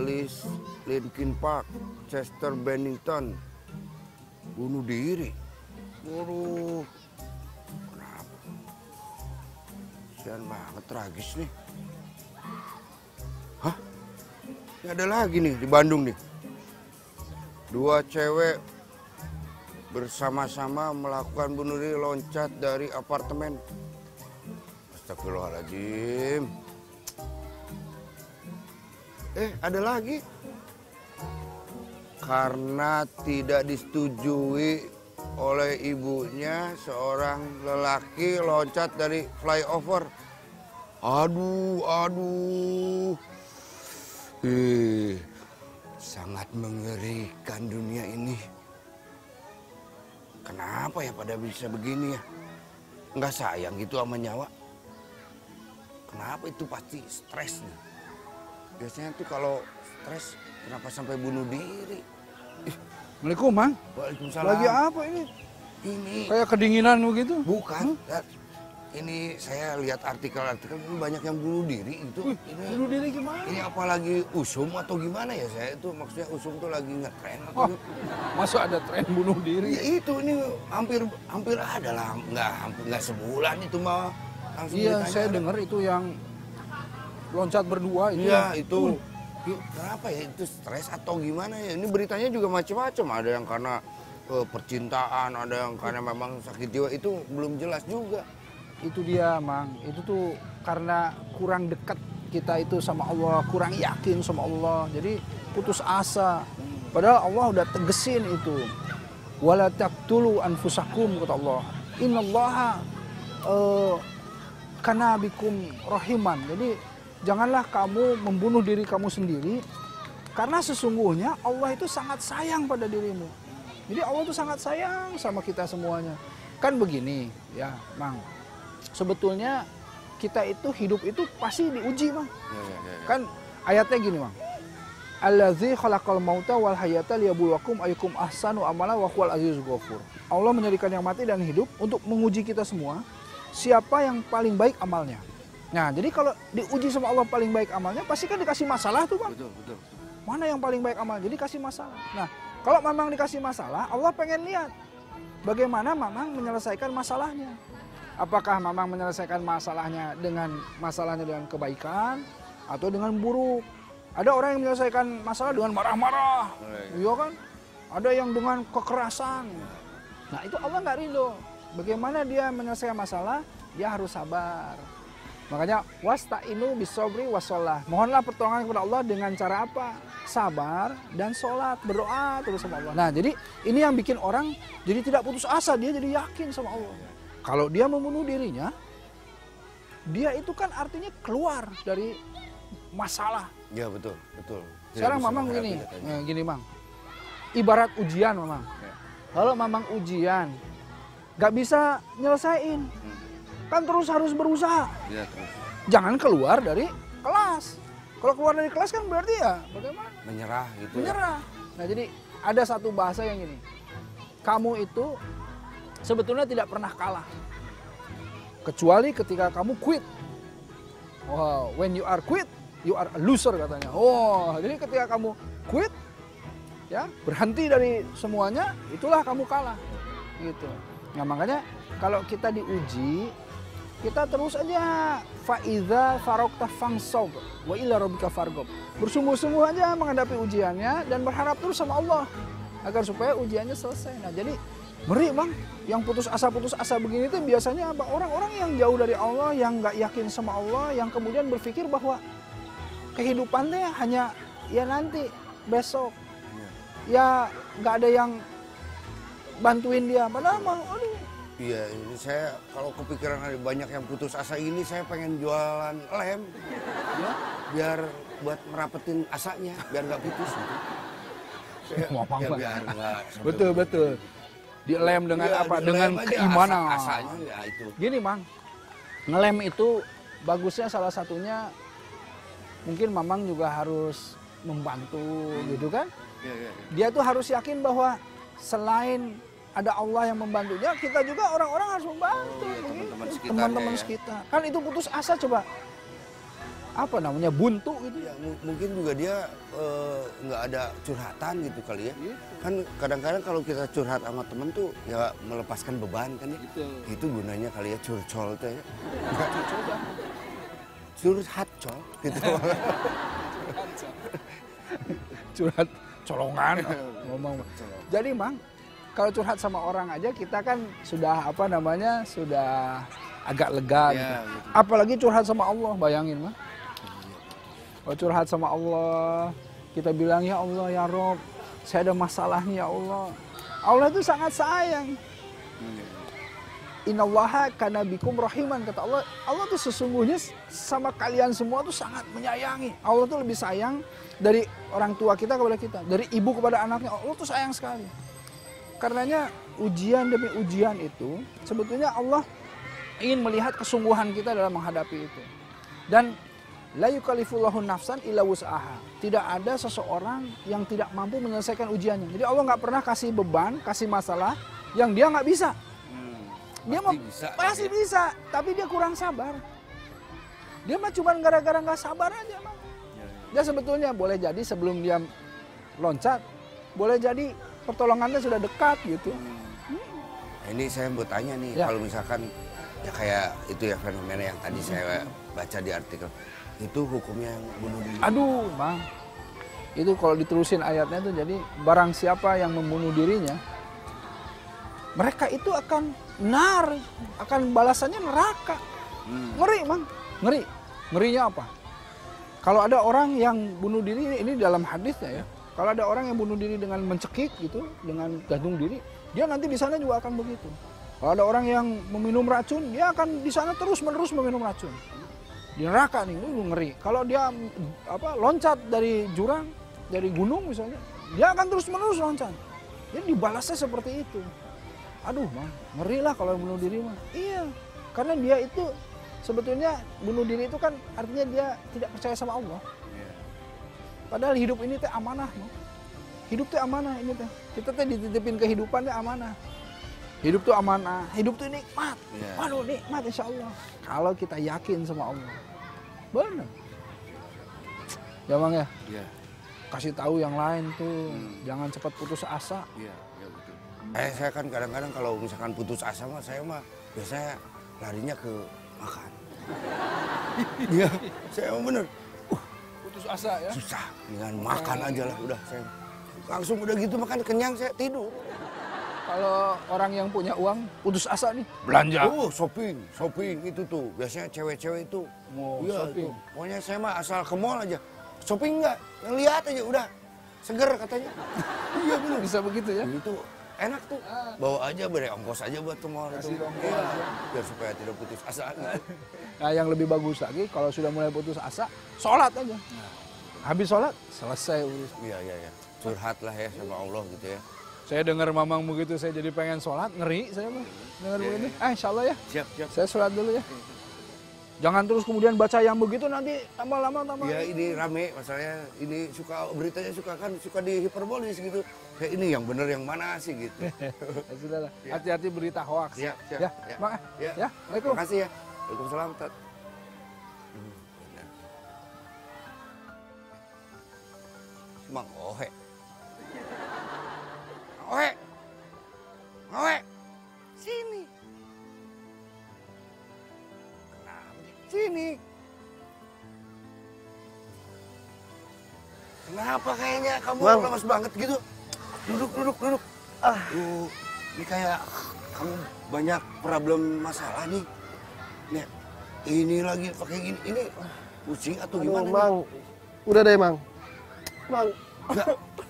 VokalisLinkin Park, Chester Bennington, bunuh diri. Waduh, kenapa? Kasian banget, tragis nih. Hah? Ini ada lagi nih di Bandung nih. 2 cewek bersama-sama melakukan bunuh diri loncat dari apartemen. Astagfirullahaladzim. Ada lagi. Karena tidak disetujui oleh ibunya, seorang lelaki loncat dari flyover. Aduh. Sangat mengerikan dunia ini. Kenapa ya pada bisa begini ya? Nggak sayang gitu sama nyawa. Kenapa itu pasti stres nih. Biasanya tuh kalau stres kenapa sampai bunuh diri? Assalamualaikum, Mang. Waalaikumsalam. Lagi apa ini? Ini Kayak kedinginan begitu? bukan. Ini saya lihat artikel-artikel ini banyak yang bunuh diri gitu. Bunuh diri gimana? Ini apalagi usum atau gimana ya, saya itu maksudnya usum tuh lagi ngetren atau Masa ada tren bunuh diri? ya itu ini hampir ada lah, nggak sebulan itu mah langsung Iya, beritanya saya ada. dengar itu yang loncat berdua itu. Iya itu. Kenapa ya itu stres atau gimana ya? Ini beritanya juga macam-macam. Ada yang karena percintaan, ada yang karena memang sakit jiwa, itu belum jelas juga. Itu dia, Mang. Itu tuh karena kurang dekat kita itu sama Allah, kurang yakin sama Allah. Jadi putus asa. Padahal Allah udah tegesin itu. Wala taqtulu anfusakum, kata Allah. Innallaha kana bikum rahiman. Jadi janganlah kamu membunuh diri kamu sendiri, karena sesungguhnya Allah itu sangat sayang pada dirimu. Jadi Allah itu sangat sayang sama kita semuanya. Kan begini ya, Mang. Sebetulnya kita itu hidup itu pasti diuji, Mang. Ya. Kan ayatnya gini, Mang. Allazi khalaqal mauta wal hayata liyabluwakum ayyukum ahsanu amala wa huwal azizul ghafur. Allah menjadikan yang mati dan hidup untuk menguji kita semua, siapa yang paling baik amalnya. Nah, jadi kalau diuji sama Allah paling baik amalnya, pasti kan dikasih masalah tuh, Bang. Betul. Mana yang paling baik amal? Jadi kasih masalah. Nah, kalau Mamang dikasih masalah, Allah pengen lihat bagaimana Mamang menyelesaikan masalahnya. Apakah Mamang menyelesaikan masalahnya dengan kebaikan atau dengan buruk? Ada orang yang menyelesaikan masalah dengan marah-marah, iya kan? Ada yang dengan kekerasan. Nah, itu Allah nggak ridho. Bagaimana dia menyelesaikan masalah? Dia harus sabar. Makanya wasta'inu bisobri washolah. Mohonlah pertolongan kepada Allah dengan cara apa? Sabar dan sholat, berdoa terus sama Allah. Nah, jadi ini yang bikin orang jadi tidak putus asa, dia jadi yakin sama Allah. Kalau dia membunuh dirinya, dia itu kan artinya keluar dari masalah. Ya betul. Sekarang Mamang gini Mang. Ibarat ujian, Mamang. Kalau Mamang ujian, nggak bisa nyelesain, kan terus harus berusaha. Ya, terus. Jangan keluar dari kelas. Kalau keluar dari kelas kan berarti ya bagaimana? Menyerah gitu. Menyerah. Nah, jadi ada satu bahasa yang gini. Kamu itu sebetulnya tidak pernah kalah. Kecuali ketika kamu quit. Wow, when you are quit, you are a loser katanya. Oh, jadi ketika kamu quit, ya berhenti dari semuanya, itulah kamu kalah. Gitu. Nah, makanya kalau kita diuji, kita terus aja faiza farokta fangsob wa ila rabbika fargob. Bersungguh-sungguh aja menghadapi ujiannya dan berharap terus sama Allah agar supaya ujiannya selesai. Nah, jadi ngeri, Bang, yang putus asa begini tuh biasanya apa? Orang-orang yang jauh dari Allah, yang nggak yakin sama Allah, yang kemudian berpikir bahwa kehidupannya hanya ya nanti besok, ya nggak ada yang bantuin dia. Padahal mah, aduh. Iya, ini saya kalau kepikiran ada banyak yang putus asa ini, saya pengen jualan lem, ya, biar buat merapetin asanya, biar nggak putus. Gitu. Biar nggak. Betul. Dilem dengan ya, apa? Dengan keimanan. Asanya ya itu. Gini, Mang, ngelem itu bagusnya salah satunya mungkin Mamang juga harus membantu, gitu kan? Ya. Dia tuh harus yakin bahwa selain ada Allah yang membantunya, kita juga orang-orang harus membantu. Teman-teman sekitarnya, Teman-teman ya. sekitar. Kan itu putus asa, coba. apa namanya buntu gitu Ya, mungkin juga dia nggak ada curhatan gitu kali ya. Kan kadang-kadang kalau kita curhat sama temen tuh ya melepaskan beban kan ya. Itu gunanya kali ya curcol tuh ya. Curhat col gitu. Curhat colongan ngomong. Jadi Mang, kalau curhat sama orang aja kita kan sudah apa namanya sudah agak lega Ya, gitu. gitu. Apalagi curhat sama Allah, bayangin Mang. Kalau curhat sama Allah, kita bilang ya Allah ya Rob, saya ada masalah nih ya Allah. Allah itu sangat sayang. Innallaha kana bikum rahiman, kata Allah. Allah tuh sesungguhnya sama kalian semua tuh sangat menyayangi. Allah tuh lebih sayang dari orang tua kita kepada kita, dari ibu kepada anaknya. Allah tuh sayang sekali. Karenanya ujian demi ujian itu sebetulnya Allah ingin melihat kesungguhan kita dalam menghadapi itu. Dan la yukallifullahu nafsan illa wus'aha. Tidak ada seseorang yang tidak mampu menyelesaikan ujiannya. Jadi Allah nggak pernah kasih beban, kasih masalah yang dia nggak bisa. Dia pasti bisa, tapi dia kurang sabar. Dia mah cuma gara-gara nggak sabar aja, Bang. Dia sebetulnya boleh jadi sebelum dia loncat, boleh jadi pertolongannya sudah dekat gitu. Ini saya mau tanya nih, Ya. kalau misalkan ya kayak itu ya fenomena yang tadi saya baca di artikel, itu hukumnya yang bunuh diri. Aduh, Bang. Itu kalau diterusin ayatnya tuh jadi barang siapa yang membunuh dirinya, mereka itu akan akan balasannya neraka. Ngeri, Bang. Ngeri. Ngerinya apa? Kalau ada orang yang bunuh diri, ini dalam hadisnya ya. Kalau ada orang yang bunuh diri dengan mencekik gitu, dengan gantung diri, dia nanti di sana juga akan begitu. Kalau ada orang yang meminum racun, dia akan di sana terus-menerus meminum racun. Di neraka nih, ngeri. Kalau dia loncat dari jurang, dari gunung misalnya, dia akan terus-menerus loncat. Jadi dibalasnya seperti itu. Aduh, Bang, ngeri lah kalau bunuh diri mah. Iya, karena dia itu sebetulnya bunuh diri itu kan artinya dia tidak percaya sama Allah. Padahal hidup ini teh amanah, Bang. Hidup teh amanah ini teh. Kita teh dititipin kehidupan teh amanah. Hidup tuh amanah, hidup tuh nikmat. Waduh, nikmat insya Allah. Kalau kita yakin sama Allah. Benar. Ya Bang ya? Iya. Kasih tahu yang lain tuh. Jangan cepat putus asa. Iya, betul. Saya kan kadang-kadang kalau misalkan putus asa mah saya mah biasanya larinya ke makan. Iya, saya emang bener. Putus asa ya? Susah, dengan makan aja lah udah saya. Langsung udah gitu makan kenyang saya tidur. Kalau orang yang punya uang putus asa nih, belanja. Shopping itu tuh. Biasanya cewek-cewek itu. Mau Iya, shopping. itu. Pokoknya saya mah asal ke mall aja. Shopping enggak, yang lihat aja udah. Seger katanya. Iya bener. Bisa begitu ya? Itu enak tuh. Bawa aja beri ongkos aja buat ke mall itu. Kasih ongkos Iya, aja. biar supaya tidak putus asa. Nah yang lebih bagus lagi kalau sudah mulai putus asa, sholat aja. Habis sholat, selesai urusan. Iya. Curhat lah ya sama Allah gitu ya. Saya dengar mamang begitu, saya jadi pengen sholat, ngeri saya mah. Dengar begitu, insya Allah ya. Siap. Saya sholat dulu ya. Jangan terus kemudian baca yang begitu nanti tambah lama tambah. Iya ini rame masalahnya, ini suka beritanya suka di hiperbolis gitu. Kayak ini yang bener yang mana sih gitu. Ya, sudahlah, hati-hati berita hoax. Siap. Ya, Mak. Ya, Assalamualaikum. Terima kasih ya. Waalaikumsalam, Tat. Mang Ohe. Ohe. Sini. Kenapa dia? Sini. Kenapa kayaknya kamu Bang. lemas banget gitu? Duduk. Ini kayak kamu banyak problem masalah nih. Nih, ini lagi pakai gini. Ini pusing atau Aduh, gimana? Mang. Udah deh, Mang. Mang. Enggak.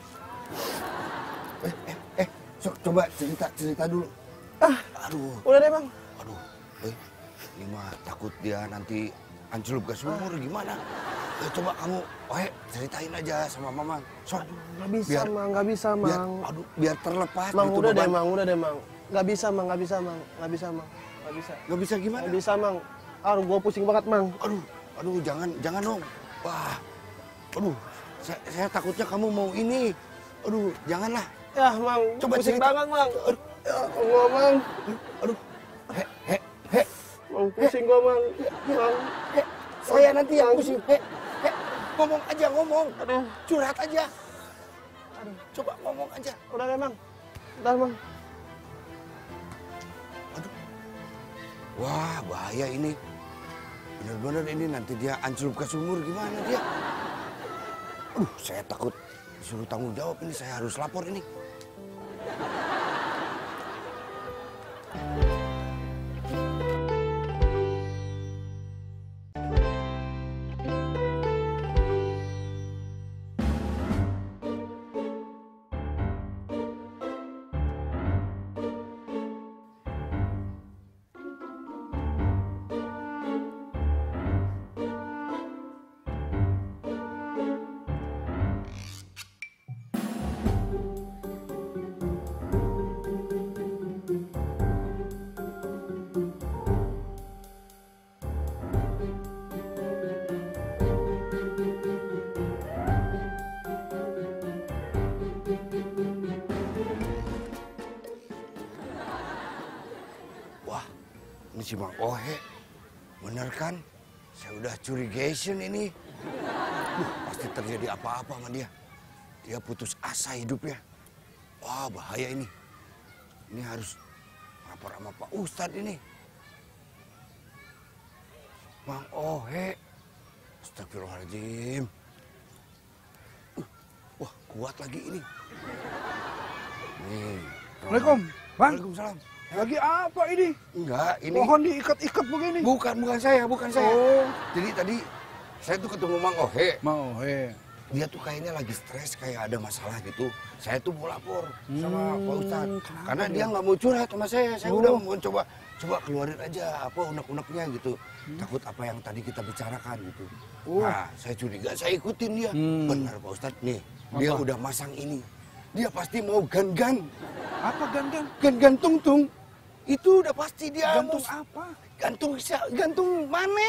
Coba cerita dulu. Aduh, Udah deh, Mang. ini mah takut dia nanti ancelup ke sumur gimana? Coba kamu, ceritain aja sama Mamang. Sok, Nggak bisa, Biar- Mang. Nggak bisa, Mang. biar terlepas. Mang, gitu udah deh, beban. Mang. Udah deh, Mang. Nggak bisa, Mang. Nggak bisa, Mang. Nggak bisa, Mang. Nggak bisa. Nggak bisa gimana? Nggak bisa, Mang. Aduh, gua pusing banget, Mang. Aduh, jangan dong. Wah, aduh, saya takutnya kamu mau ini. Aduh, janganlah. Ya, Mang. Coba pusing cerita. banget, Mang. Ya Allah, Mang. Aduh, Mang, pusing gua, Mang. Mang. saya nanti yang pusing. Ngomong aja, ngomong. Aduh. Curhat aja. Coba ngomong aja. Udah deh, Mang. Udah, Mang. Wah, bahaya ini. Bener-bener ini nanti dia ancelup ke sumur, gimana dia? Saya takut disuruh tanggung jawab ini, saya harus lapor ini. Ini si Mang Ohe, bener kan? Saya udah curigation ini. Pasti terjadi apa-apa sama dia. Dia putus asa hidupnya. Wah, bahaya ini. Ini harus lapor sama Pak Ustadz ini. Mang Ohe. Astagfirullahaladzim. Wah, kuat lagi ini. Nih. Assalamualaikum, Bang. Waalaikumsalam. Lagi apa ini? Enggak, ini... Pohon diikat-ikat begini. Bukan saya. Oh. Jadi tadi saya tuh ketemu Mang Ohe. Mang Ohe. Dia tuh kayaknya lagi stres, kayak ada masalah gitu. Saya tuh mau lapor sama Pak Ustadz. Karena dia nggak mau curhat sama saya. Saya udah mau coba keluarin aja apa unek-uneknya gitu. Takut apa yang tadi kita bicarakan gitu. Nah, saya curiga, saya ikutin dia. Benar Pak Ustadz, nih. Dia udah masang ini. Dia pasti mau gan-gan. Apa gan-gan? Gan-gan tung-tung. Itu udah pasti dia Gantung mau... apa? Gantung mana?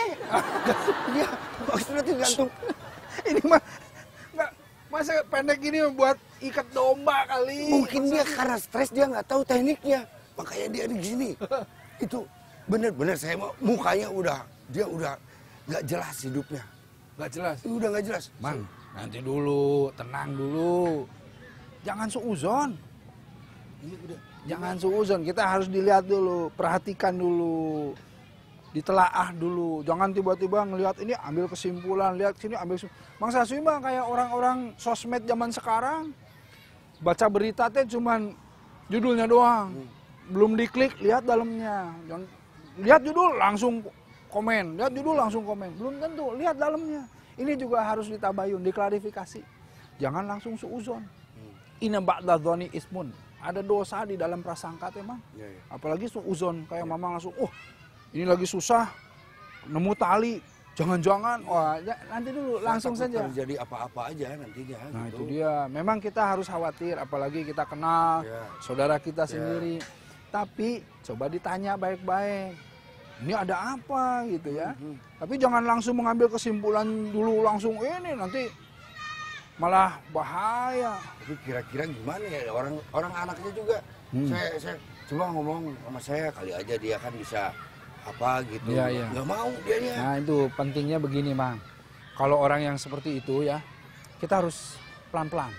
Dia maksudnya tuh gantung. Ini mah nggak, masa pendek gini buat ikat domba kali. Mungkin dia karena stres, dia nggak tahu tekniknya. Makanya dia di sini. Itu bener-bener saya mau mukanya dia udah nggak jelas hidupnya. Nggak jelas. Udah nggak jelas. Mang, nanti dulu, tenang dulu. Jangan suuzon. Ini udah. Jangan suuzon, kita harus dilihat dulu, perhatikan dulu, ditelaah dulu. Jangan tiba-tiba ngelihat ini ambil kesimpulan, lihat sini ambil Mang Saswi mah kayak orang-orang sosmed zaman sekarang. Baca berita teh cuman judulnya doang. Belum diklik, lihat dalamnya. Jangan lihat judul langsung komen, lihat judul langsung komen. Belum tentu, lihat dalamnya. Ini juga harus ditabayun, diklarifikasi. Jangan langsung suuzon. Inna ba'da dzoni ismun. Ada dosa di dalam prasangka emang. Ya, ya. Apalagi suuzon kayak mama langsung, ini lagi susah, nemu tali, jangan-jangan, wah nanti dulu langsung saja. Terjadi apa-apa aja nantinya. Nah gitu. itu dia, memang kita harus khawatir, apalagi kita kenal saudara kita sendiri. Tapi coba ditanya baik-baik, ini ada apa gitu ya. Tapi jangan langsung mengambil kesimpulan dulu langsung ini nanti malah bahaya. Tapi kira-kira gimana ya orang anaknya juga. Saya coba ngomong sama saya, kali aja dia kan bisa apa gitu. Iya. Nggak mau dianya. Nah itu pentingnya begini Mang. Kalau orang yang seperti itu ya, kita harus pelan-pelan.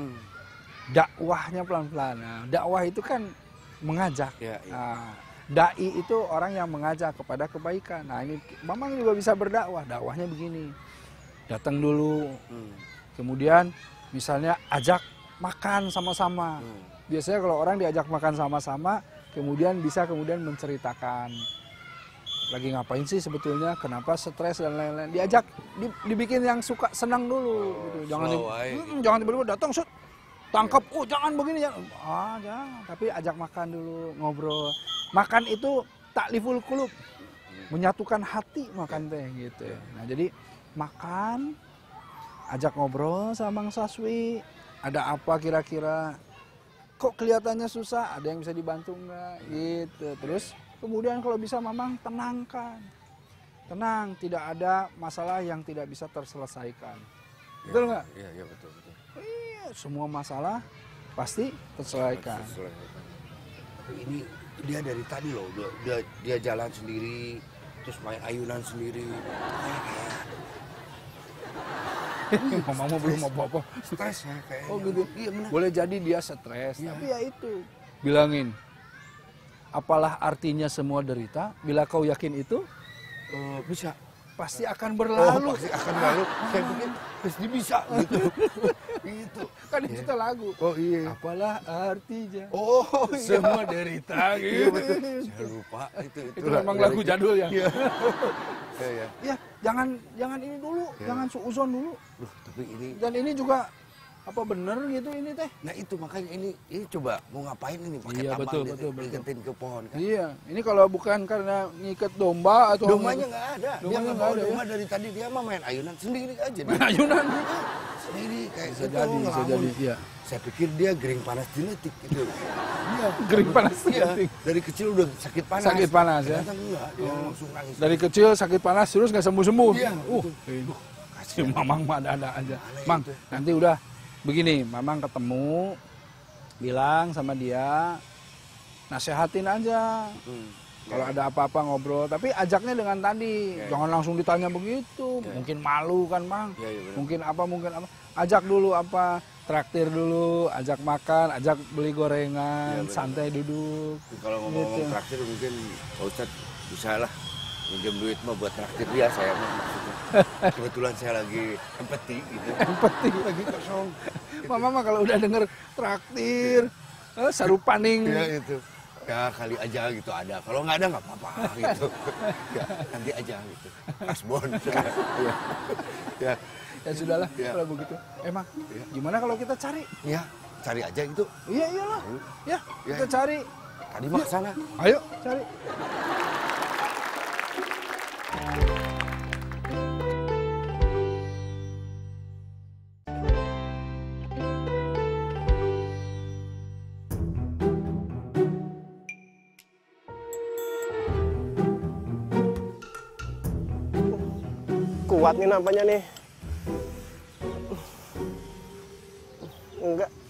Dakwahnya pelan-pelan. Nah, dakwah itu kan mengajak. Ya. Nah, dai itu orang yang mengajak kepada kebaikan. Nah ini Mamang juga bisa berdakwah. Dakwahnya begini. Datang dulu. Kemudian misalnya ajak makan sama-sama. Biasanya kalau orang diajak makan sama-sama, kemudian menceritakan lagi ngapain sih sebetulnya, kenapa stres dan lain-lain. Diajak, dibikin yang suka senang dulu. Gitu. Jangan tiba-tiba datang, tangkap, jangan begini, jangan. Jangan. Tapi ajak makan dulu, ngobrol. Makan itu takliful qulub, menyatukan hati makan teh gitu. Nah jadi makan, ajak ngobrol sama Mang Saswi, ada apa kira-kira, kok kelihatannya susah, ada yang bisa dibantu nggak gitu. Terus kemudian kalau bisa Mamang tenangkan, tenang, tidak ada masalah yang tidak bisa terselesaikan. Betul nggak? Iya betul. Iya, semua masalah pasti terselesaikan. Tapi ini dia dari tadi loh, dia jalan sendiri, terus main ayunan sendiri. Mamamu belum apa-apa. Stres ya kayaknya. Oh gitu. Iya benar. Boleh jadi dia stres, Iya. tapi ya itu. Bilangin, apalah artinya semua derita, bila kau yakin itu, Bisa. pasti akan berlalu. Pasti akan lalu. Saya pikir pasti bisa gitu. Gitu. Kan itu tuh lagu. Oh iya. Apalah artinya Oh iya. semua derita Iya gitu. betul. Saya lupa itu. Itu memang lagu jadul ya. Iya. Iya. Ya, jangan ini dulu, Ya. jangan suuzon dulu. Duh, tapi ini. Dan ini juga apa bener gitu ini teh? Nah itu makanya ini coba mau ngapain ini pakai Iya, tambang betul, dia, betul. diiketin ke pohon kan. Iya, ini kalau bukan karena ngikat domba atau Domanya nggak ada. Dia Domanya nggak nggak bawa ada, domba dari tadi dia mah main ayunan sendiri aja. main ayunan. Sendiri kayak Bisa gitu jadi, bisa ngelamun. jadi. Iya. Saya pikir dia gering panas genetik gitu. Iya, gering panas. Iya, dari kecil udah sakit panas. Sakit panas, ya? Ternyata enggak, dia langsung nangis. Dari kecil sakit panas terus nggak sembuh-sembuh. Iya, Si Mamang mah ada aja. Aneh Mang, itu. nanti udah begini, Mamang ketemu, bilang sama dia, nasehatin aja. Kalau ada apa-apa ngobrol, tapi ajaknya dengan tadi, Ya. jangan langsung ditanya begitu. Ya. Mungkin malu kan, Mang. Iya, iya, benar. Mungkin apa. Ajak dulu apa, traktir dulu, ajak makan, ajak beli gorengan, Ya, benar. santai duduk. Kalau ngomong-ngomong Gitu. traktir mungkin Pak Ustadz bisa lah minjem duit mah buat traktir dia saya mah maksudnya. Kebetulan saya lagi empati gitu. Empati. Lagi kosong. Mama mah kalau udah denger traktir, sarupaning. Ya itu. Ya kali aja gitu ada. Kalau nggak ada nggak apa-apa gitu. Ya, nanti aja gitu. Kasbon. Ya. Ya. Ya sudahlah Ya. kalau begitu. Emang Ya. gimana kalau kita cari? Ya, cari aja gitu. Iya iyalah. Ya, Ya. kita cari. Tadi mah kesana. Ayo cari. Kuat nih nampaknya nih. Enggak.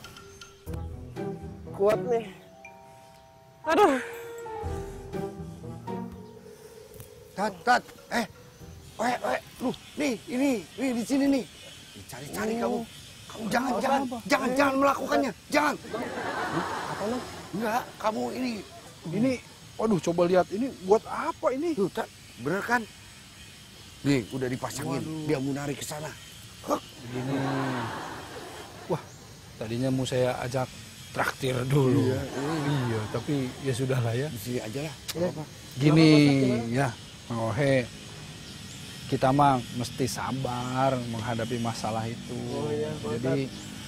Kuat nih. Aduh. Tat. Lu, nih, ini di sini nih. Cari-cari kamu. Kamu jangan melakukannya. Jangan. Apa Mang? Enggak, kamu ini. Ini, waduh coba lihat ini buat apa ini? Tuh, Tat, bener kan? Nih, udah dipasangin. Dia mau narik ke sana. Begini. Wah, tadinya mau saya ajak traktir dulu. Iya, tapi ya sudahlah ya. Di sini aja lah. Iya. Apa-apa. Gini ya, Mang Ohe, kita mah mesti sabar menghadapi masalah itu. Oh iya, Pak Jadi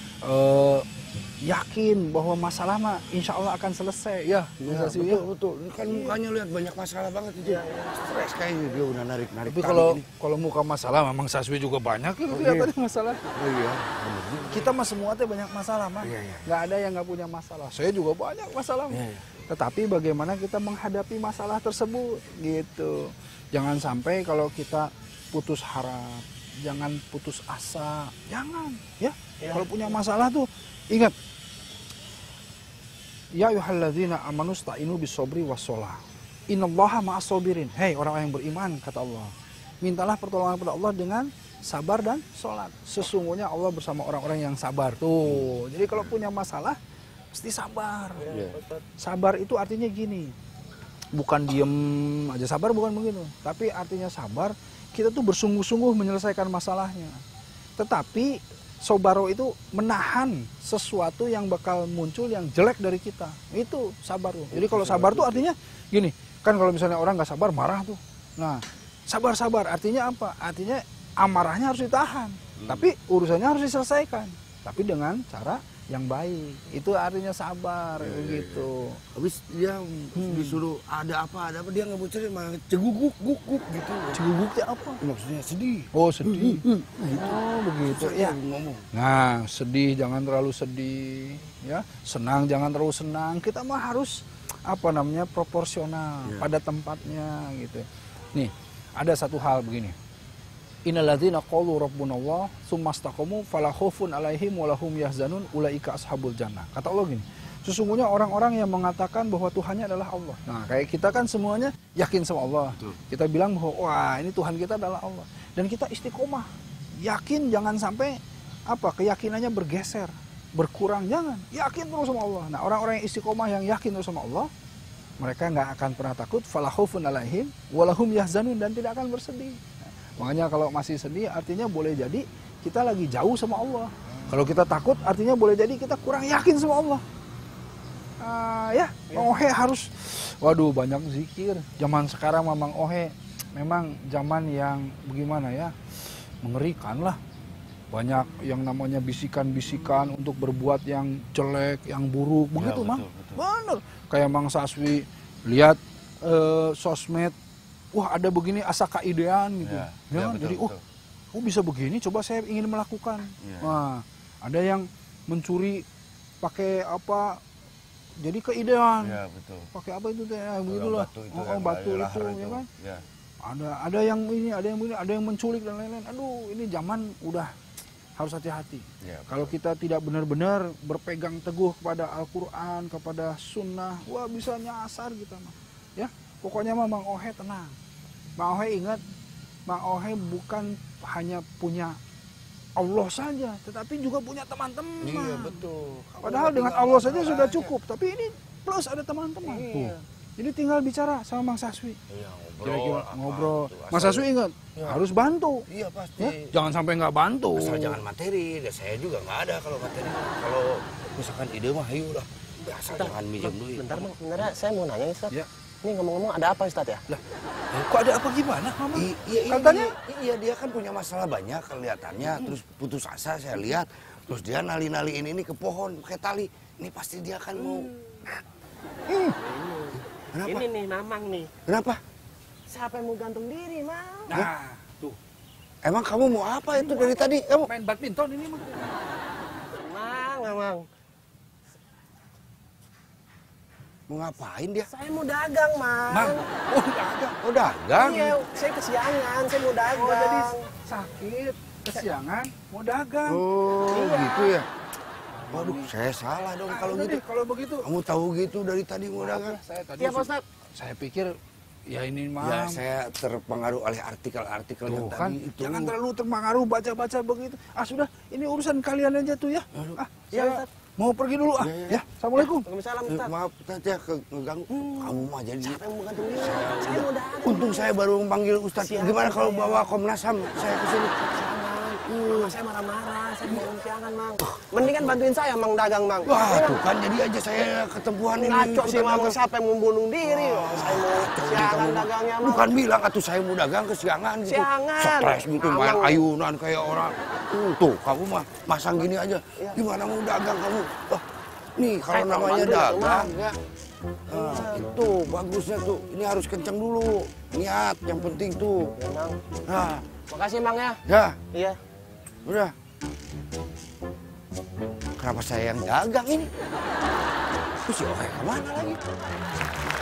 yakin bahwa masalah mah insya Allah akan selesai ya. Ya, Mas Aswi, ya. betul. Ini kan mukanya lihat banyak masalah banget itu. Stres kayaknya dia udah narik Tapi tali kalau ini. kalau muka masalah memang Saswi juga banyak ya kelihatannya masalah. Oh iya. bener juga. Kita mah semua teh banyak masalah mah. Iya, iya. Nggak ada yang nggak punya masalah. Saya juga banyak masalah. Iya, iya. Tetapi bagaimana kita menghadapi masalah tersebut gitu. Jangan sampai kalau kita putus harap, jangan putus asa, jangan ya. Kalau punya masalah tuh ingat. Ya ayyuhalladzina amanu sta'inu bis-sabri was-shalah. Innallaha ma'as-sabirin. Hei orang yang beriman kata Allah. Mintalah pertolongan kepada Allah dengan sabar dan sholat. Sesungguhnya Allah bersama orang-orang yang sabar. Tuh. Jadi kalau punya masalah mesti sabar. Iya. Sabar itu artinya gini. Bukan diem aja sabar, bukan begitu. Tapi artinya sabar, kita tuh bersungguh-sungguh menyelesaikan masalahnya. Tetapi sobaro itu menahan sesuatu yang bakal muncul yang jelek dari kita. Itu sabar tuh. Jadi kalau sabar tuh artinya gini, kan kalau misalnya orang nggak sabar marah tuh. Nah, sabar artinya apa? Artinya amarahnya harus ditahan. Tapi urusannya harus diselesaikan. Tapi dengan cara yang baik. Itu artinya sabar begitu. Habis dia disuruh ada apa dia nggak bocorin malah ceguguk gitu. Ceguguknya apa? Maksudnya sedih. Oh, sedih. Oh, begitu. Ya. Ngomong. Nah, sedih jangan terlalu sedih, ya. Senang jangan terlalu senang. Kita mah harus apa namanya proporsional pada tempatnya gitu. Nih, ada satu hal begini. Innalladzina qalu rabbunallah tsumma istaqamu fala khaufun 'alaihim wa lahum yahzanun ulaika ashabul jannah. Kata Allah gini, Sesungguhnya orang-orang yang mengatakan bahwa Tuhannya adalah Allah. Nah, kayak kita kan semuanya yakin sama Allah. Betul. Kita bilang bahwa wah, ini Tuhan kita adalah Allah. Dan kita istiqomah. Yakin, jangan sampai keyakinannya bergeser, berkurang, jangan. Yakin terus sama Allah. Nah, orang-orang yang istiqomah yang yakin terus sama Allah, mereka nggak akan pernah takut, fala khaufun alaihim walahum yahzanun, dan tidak akan bersedih. Nah, makanya kalau masih sedih artinya boleh jadi kita lagi jauh sama Allah. Kalau kita takut artinya boleh jadi kita kurang yakin sama Allah. Mang Ohe harus, waduh, banyak zikir. Zaman sekarang Mang Ohe memang zaman yang bagaimana ya, mengerikan lah. Banyak yang namanya bisikan-bisikan untuk berbuat yang jelek, yang buruk, begitu Mang. Bener. Kayak Mang Saswi lihat sosmed, wah ada begini asa kaidean gitu. Ya, betul, jadi oh bisa begini, coba saya ingin melakukan. Nah, ada yang mencuri pakai jadi keidean. Ya, betul. Pakai apa itu teh? Begitulah. Batu itu ya kan. Ya. Ada yang ini, ada yang begini, ada yang menculik dan lain-lain. Aduh, ini zaman udah harus hati-hati. Ya, kalau kita tidak benar-benar berpegang teguh kepada Al-Qur'an, kepada sunnah, wah bisa nyasar kita mah. Ya, pokoknya mah Mang Ohe tenang. Mang Ohe ingat, Mang Ohe bukan hanya punya Allah saja, tetapi juga punya teman-teman. Iya, betul. Padahal dengan Allah saja sudah cukup, tapi ini plus ada teman-teman. Tuh. Jadi tinggal bicara sama Mang Saswi. Iya, ngobrol. Mas Saswi ingat, harus bantu. Iya, pasti. Ya? Jangan sampai nggak bantu. Asal jangan materi, dan saya juga nggak ada kalau materi. Kalau misalkan ide mah ayo lah. Asal jangan minjem duit. Bentar Mang, sebenarnya saya mau nanya Ustaz. Ya. Ini ngomong-ngomong ada apa Ustaz ya? Lah, kok ada apa gimana, Mama? Iya, Katanya iya dia kan punya masalah banyak kelihatannya, terus putus asa saya lihat, terus dia nali-naliin ini ke pohon pakai tali. Ini pasti dia akan mau. Kenapa? Ini nih Mamang nih. Kenapa? Siapa yang mau gantung diri, Mang? nah, tuh. Emang kamu mau apa itu dari tadi? Kamu Main badminton ini mah. Mang. mau ngapain dia? Saya mau dagang, Mang. Mang, dagang. Oh dagang? Iya, saya kesiangan, saya mau dagang. Oh, jadi sakit, kesiangan, mau dagang. Oh gitu ya? Waduh, saya salah dong kalau udah gitu. deh, kalau begitu. Kamu tahu gitu dari tadi mau dagang? Saya tadi Iya, Pak Ustaz. saya pikir ya ini Ya mah. saya terpengaruh oleh artikel-artikel yang Tuh kan, tadi itu. jangan terlalu terpengaruh baca-baca begitu. Sudah, ini urusan kalian aja tuh ya. Iya, Saya Ustaz. mau pergi dulu Ya. Assalamualaikum. Waalaikumsalam, Ustaz. Maaf saja ngeganggu. Kamu mah jadi. Siapa yang mau gantung diri? Saya mau dagang. Untung saya baru memanggil Ustadz. Siapa Gimana kalau saya? bawa Komnas HAM saya ke sini? Mama saya marah-marah, saya mau kesiangan, Mang. Mendingan bantuin saya, Mang, dagang, Mang. Wah, tuh kan jadi aja saya ketempuhan ini. Ngaco sih, ikutan Mang. dagang. Siapa yang mau bunuh diri? Saya mau kesiangan dagangnya, Mang. Bukan bilang atuh saya mau dagang kesiangan gitu. Siangan. Stres gitu, main Mang. ayunan kayak orang. Tuh, kamu mah masang gini aja. Iya. Gimana mau dagang kamu? Nih, kalau Saya namanya bantu, dagang Mang. ya. Nah, itu bagusnya tuh. Ini harus kenceng dulu. Niat yang penting tuh. Ya, Mang. Nah, Makasih, Mang, ya. ya, Iya. udah. Kenapa saya yang dagang ini? Terus si Ohe kemana lagi?